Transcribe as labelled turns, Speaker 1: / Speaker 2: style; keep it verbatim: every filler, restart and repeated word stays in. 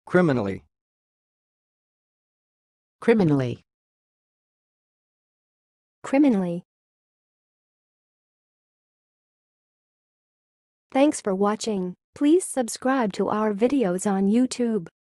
Speaker 1: criminally,
Speaker 2: criminally,
Speaker 3: criminally. Thanks for watching. Please subscribe to our videos on YouTube.